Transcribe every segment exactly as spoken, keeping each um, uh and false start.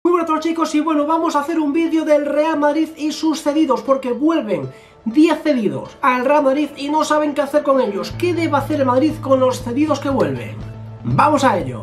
Muy buenas a todos, chicos, y bueno, vamos a hacer un vídeo del Real Madrid y sus cedidos, porque vuelven diez cedidos al Real Madrid y no saben qué hacer con ellos. ¿Qué debe hacer el Madrid con los cedidos que vuelven? ¡Vamos a ello!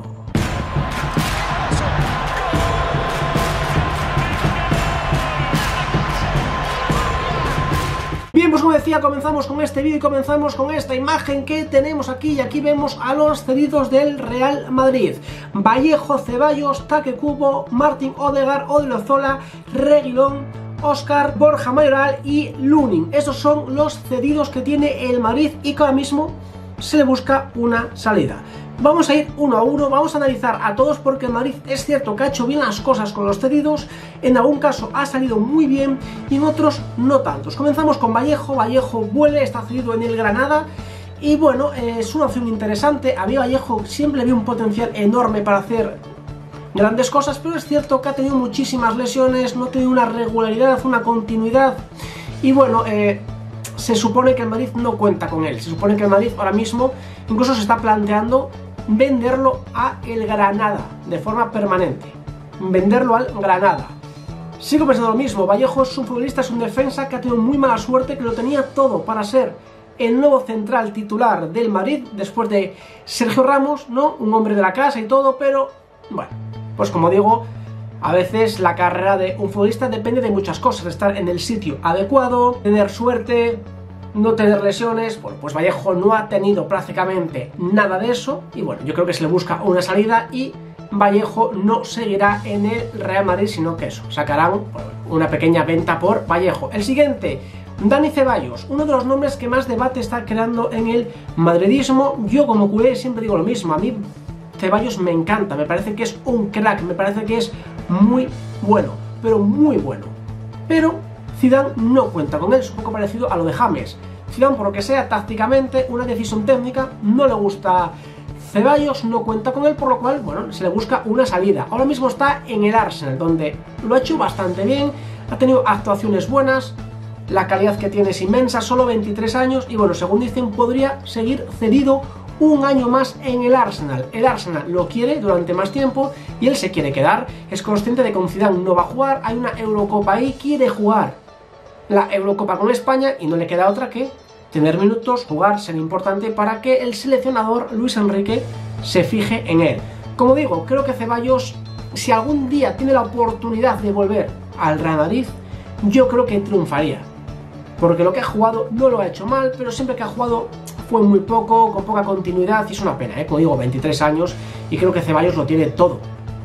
Bien, pues como decía, comenzamos con este vídeo y comenzamos con esta imagen que tenemos aquí. Y aquí vemos a los cedidos del Real Madrid: Vallejo, Ceballos, Take Kubo, Martín Odegaard, Odriozola, Reguilón, Óscar, Borja Mayoral y Lunin. Esos son los cedidos que tiene el Madrid y que ahora mismo se le busca una salida. Vamos a ir uno a uno, vamos a analizar a todos, porque el Madrid es cierto que ha hecho bien las cosas con los cedidos. En algún caso ha salido muy bien y en otros no tantos. Comenzamos con Vallejo. Vallejo vuelve, está cedido en el Granada y bueno, es una opción interesante. A mí Vallejo siempre le vi un potencial enorme para hacer grandes cosas, pero es cierto que ha tenido muchísimas lesiones, no ha tenido una regularidad, una continuidad y bueno, eh, se supone que el Madrid no cuenta con él. Se supone que el Madrid ahora mismo incluso se está planteando venderlo a el Granada de forma permanente. Venderlo al Granada. Sigo pensando lo mismo. Vallejo es un futbolista, es un defensa que ha tenido muy mala suerte, que lo tenía todo para ser el nuevo central titular del Madrid después de Sergio Ramos, ¿no? Un hombre de la casa y todo, pero bueno, pues como digo, a veces la carrera de un futbolista depende de muchas cosas: estar en el sitio adecuado, tener suerte, no tener lesiones. Bueno, pues Vallejo no ha tenido prácticamente nada de eso y bueno, yo creo que se le busca una salida y Vallejo no seguirá en el Real Madrid, sino que eso, sacarán una pequeña venta por Vallejo. El siguiente, Dani Ceballos, uno de los nombres que más debate está creando en el madridismo. Yo como culé siempre digo lo mismo: a mí Ceballos me encanta, me parece que es un crack, me parece que es muy bueno, pero muy bueno. Pero Zidane no cuenta con él, es un poco parecido a lo de James. Zidane, por lo que sea, tácticamente, una decisión técnica, no le gusta Ceballos, no cuenta con él, por lo cual, bueno, se le busca una salida. Ahora mismo está en el Arsenal, donde lo ha hecho bastante bien, ha tenido actuaciones buenas, la calidad que tiene es inmensa, solo veintitrés años, y bueno, según dicen, podría seguir cedido un año más en el Arsenal. El Arsenal lo quiere durante más tiempo y él se quiere quedar. Es consciente de que con Zidane no va a jugar, hay una Eurocopa ahí, quiere jugar la Eurocopa con España y no le queda otra que tener minutos, jugar, ser importante para que el seleccionador Luis Enrique se fije en él. Como digo, creo que Ceballos, si algún día tiene la oportunidad de volver al Real Madrid, yo creo que triunfaría, porque lo que ha jugado no lo ha hecho mal, pero siempre que ha jugado fue muy poco, con poca continuidad, y es una pena, ¿eh? Como digo, veintitrés años, y creo que Ceballos lo tiene todo.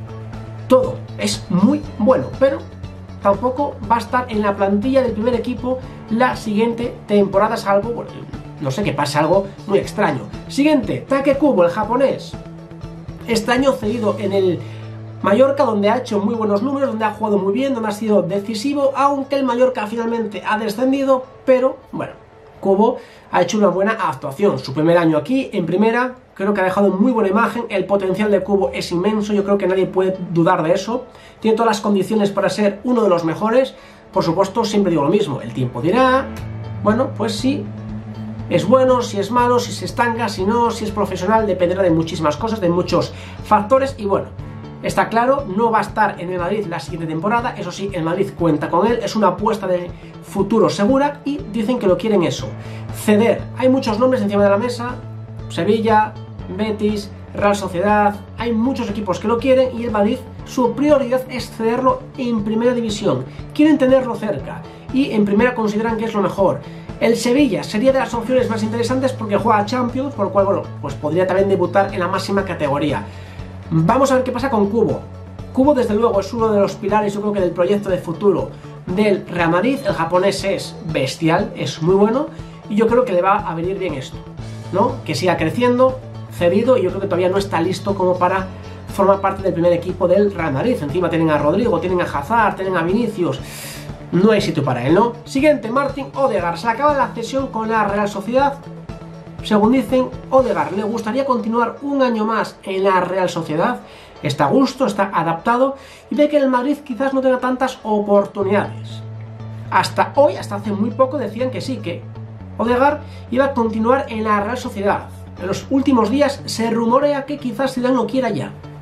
Todo, es muy bueno, pero tampoco va a estar en la plantilla del primer equipo la siguiente temporada, salvo, bueno, no sé, que pase algo muy extraño. Siguiente, Take Kubo, el japonés. Este año cedido en el Mallorca, donde ha hecho muy buenos números, donde ha jugado muy bien, donde ha sido decisivo, aunque el Mallorca finalmente ha descendido, pero bueno, Kubo ha hecho una buena actuación. Su primer año aquí, en primera, creo que ha dejado muy buena imagen. El potencial de Kubo es inmenso, yo creo que nadie puede dudar de eso. Tiene todas las condiciones para ser uno de los mejores. Por supuesto, siempre digo lo mismo, el tiempo dirá, bueno, pues sí, es bueno, si es malo, si se estanca, si no, si es profesional, dependerá de muchísimas cosas, de muchos factores y bueno, está claro, no va a estar en el Madrid la siguiente temporada. Eso sí, el Madrid cuenta con él, es una apuesta de futuro segura y dicen que lo quieren eso, ceder. Hay muchos nombres encima de la mesa: Sevilla, Betis, Real Sociedad, hay muchos equipos que lo quieren y el Madrid, su prioridad es cederlo en primera división. Quieren tenerlo cerca y en primera consideran que es lo mejor. El Sevilla sería de las opciones más interesantes porque juega a Champions, por lo cual, bueno, pues podría también debutar en la máxima categoría. Vamos a ver qué pasa con Kubo. Kubo, desde luego, es uno de los pilares, yo creo que del proyecto de futuro del Real Madrid. El japonés es bestial, es muy bueno y yo creo que le va a venir bien esto, ¿no? Que siga creciendo, cedido, y yo creo que todavía no está listo como para formar parte del primer equipo del Real Madrid. Encima tienen a Rodrigo, tienen a Hazard, tienen a Vinicius, no hay sitio para él, ¿no? Siguiente, Martín Odegaard. Se le acaba la cesión con la Real Sociedad. Según dicen, Odegaard le gustaría continuar un año más en la Real Sociedad. Está a gusto, está adaptado y ve que el Madrid quizás no tenga tantas oportunidades. Hasta hoy, hasta hace muy poco, decían que sí, que Odegaard iba a continuar en la Real Sociedad. En los últimos días se rumorea que quizás Zidane lo quiera ya,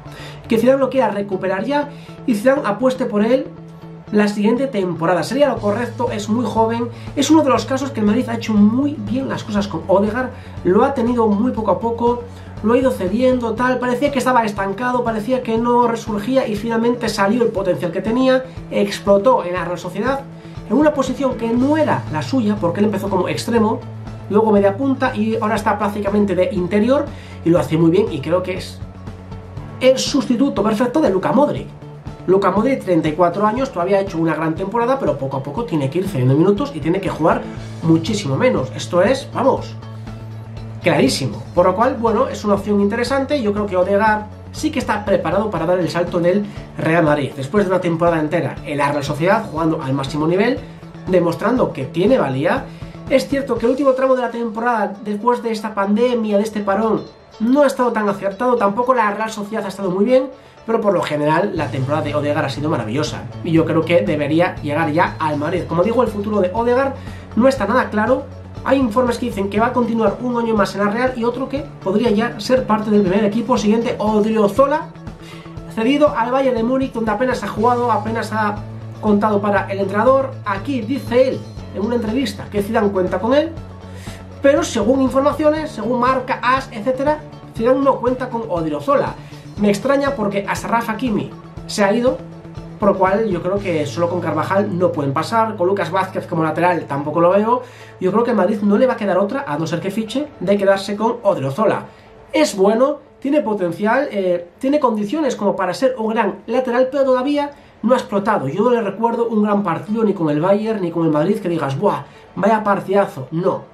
que Zidane lo quiera recuperar ya y Zidane apueste por él la siguiente temporada. Sería lo correcto, es muy joven, es uno de los casos que el Madrid ha hecho muy bien las cosas con Ødegaard, lo ha tenido muy poco a poco, lo ha ido cediendo, tal, parecía que estaba estancado, parecía que no resurgía y finalmente salió el potencial que tenía, explotó en la Real Sociedad, en una posición que no era la suya, porque él empezó como extremo, luego media punta y ahora está prácticamente de interior y lo hace muy bien y creo que es el sustituto perfecto de Luka Modric. Luka Modric, treinta y cuatro años, todavía ha hecho una gran temporada, pero poco a poco tiene que ir cediendo minutos y tiene que jugar muchísimo menos. Esto es, vamos, clarísimo. Por lo cual, bueno, es una opción interesante. Yo creo que Ødegaard sí que está preparado para dar el salto en el Real Madrid. Después de una temporada entera en la Real Sociedad, jugando al máximo nivel, demostrando que tiene valía. Es cierto que el último tramo de la temporada, después de esta pandemia, de este parón, no ha estado tan acertado. Tampoco la Real Sociedad ha estado muy bien, pero por lo general la temporada de Ødegaard ha sido maravillosa y yo creo que debería llegar ya al Madrid. Como digo, el futuro de Ødegaard no está nada claro. Hay informes que dicen que va a continuar un año más en la Real y otro que podría ya ser parte del primer equipo. Siguiente, Odriozola, cedido al Bayern de Múnich, donde apenas ha jugado, apenas ha contado para el entrenador. Aquí dice él en una entrevista que Zidane cuenta con él, pero según informaciones, según Marca, As, etcétera, Zidane no cuenta con Odriozola. Me extraña porque Achraf Hakimi se ha ido, por lo cual yo creo que solo con Carvajal no pueden pasar, con Lucas Vázquez como lateral tampoco lo veo. Yo creo que a Madrid no le va a quedar otra, a no ser que fiche, de quedarse con Odriozola. Es bueno, tiene potencial, eh, tiene condiciones como para ser un gran lateral, pero todavía no ha explotado. Yo no le recuerdo un gran partido ni con el Bayern ni con el Madrid que digas, ¡buah, vaya partidazo! No.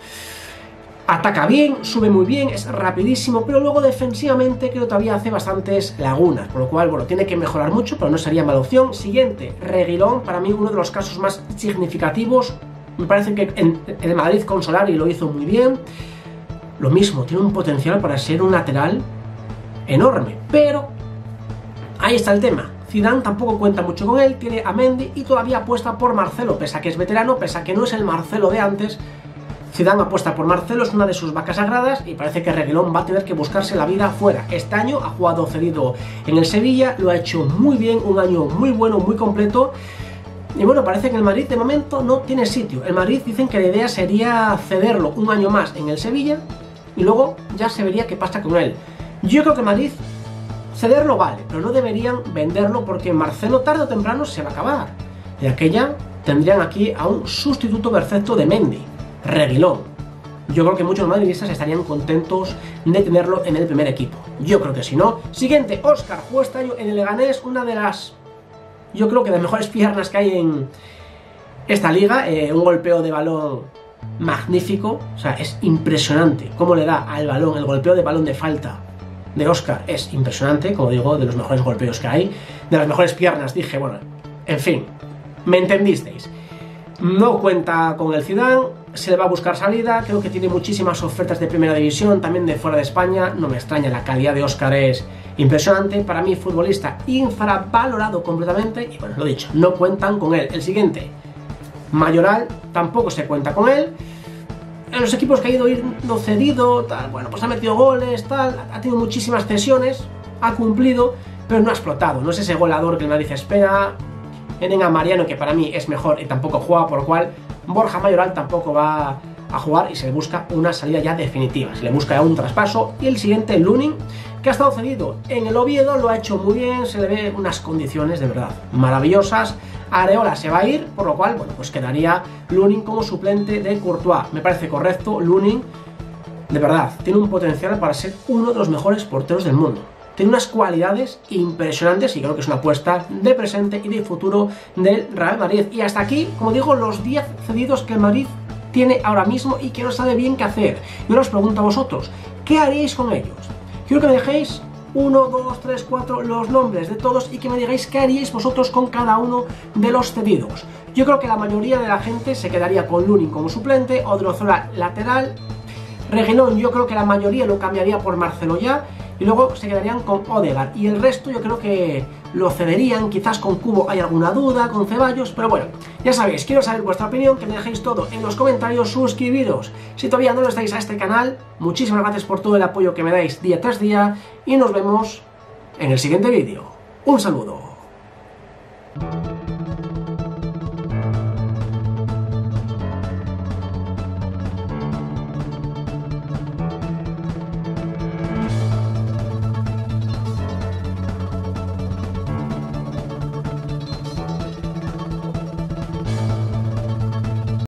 Ataca bien, sube muy bien, es rapidísimo, pero luego defensivamente creo que todavía hace bastantes lagunas, por lo cual, bueno, tiene que mejorar mucho, pero no sería mala opción. Siguiente, Reguilón, para mí uno de los casos más significativos. Me parece que en el Madrid con Solari lo hizo muy bien. Lo mismo, tiene un potencial para ser un lateral enorme, pero ahí está el tema. Zidane tampoco cuenta mucho con él, tiene a Mendy y todavía apuesta por Marcelo, pese a que es veterano, pese a que no es el Marcelo de antes. Zidane apuesta por Marcelo, es una de sus vacas sagradas y parece que Reguilón va a tener que buscarse la vida fuera. Este año ha jugado cedido en el Sevilla, lo ha hecho muy bien, un año muy bueno, muy completo. Y bueno, parece que el Madrid de momento no tiene sitio. El Madrid dicen que la idea sería cederlo un año más en el Sevilla y luego ya se vería qué pasa con él. Yo creo que Madrid cederlo vale, pero no deberían venderlo porque Marcelo tarde o temprano se va a acabar. Y aquella tendrían aquí a un sustituto perfecto de Mendy. Reguilón. Yo creo que muchos madridistas estarían contentos de tenerlo en el primer equipo. Yo creo que si no. Siguiente, Óscar, jugó este año en el Leganés, una de las, yo creo que de las mejores piernas que hay en esta liga. Eh, un golpeo de balón magnífico, o sea, es impresionante cómo le da al balón, el golpeo de balón de falta de Óscar es impresionante, como digo, de los mejores golpeos que hay, de las mejores piernas, dije, bueno, en fin, me entendisteis. No cuenta con el Zidane, se le va a buscar salida, creo que tiene muchísimas ofertas de primera división, también de fuera de España, no me extraña, la calidad de Óscar es impresionante, para mí futbolista infravalorado completamente, y bueno, lo dicho, no cuentan con él. El siguiente, Mayoral, tampoco se cuenta con él. En los equipos que ha ido yendo cedido, tal, bueno, pues ha metido goles, tal, ha tenido muchísimas cesiones, ha cumplido, pero no ha explotado, no es ese goleador que el Madrid espera. Tienen a Mariano, que para mí es mejor y tampoco juega, por lo cual Borja Mayoral tampoco va a jugar y se le busca una salida ya definitiva, se le busca ya un traspaso. Y el siguiente, Lunin, que ha estado cedido en el Oviedo, lo ha hecho muy bien, se le ve unas condiciones de verdad maravillosas. Areola se va a ir, por lo cual, bueno, pues quedaría Lunin como suplente de Courtois. Me parece correcto, Lunin, de verdad, tiene un potencial para ser uno de los mejores porteros del mundo. Tiene unas cualidades impresionantes y creo que es una apuesta de presente y de futuro del Real Madrid. Y hasta aquí, como digo, los diez cedidos que el Madrid tiene ahora mismo y que no sabe bien qué hacer. Yo os pregunto a vosotros, ¿qué haríais con ellos? Quiero que me dejéis uno, dos, tres, cuatro los nombres de todos y que me digáis qué haríais vosotros con cada uno de los cedidos. Yo creo que la mayoría de la gente se quedaría con Lunin como suplente, Odriozola lateral, Reguilón yo creo que la mayoría lo cambiaría por Marcelo ya, y luego se quedarían con Ødegaard, y el resto yo creo que lo cederían, quizás con Kubo hay alguna duda, con Ceballos, pero bueno, ya sabéis, quiero saber vuestra opinión, que me dejéis todo en los comentarios, suscribiros si todavía no lo estáis a este canal. Muchísimas gracias por todo el apoyo que me dais día tras día, y nos vemos en el siguiente vídeo. Un saludo.